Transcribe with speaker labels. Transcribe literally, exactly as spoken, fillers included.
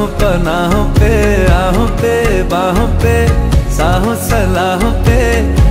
Speaker 1: राहों पनाहों पे, आहों पे बाहों पे, साहों सलाहों पे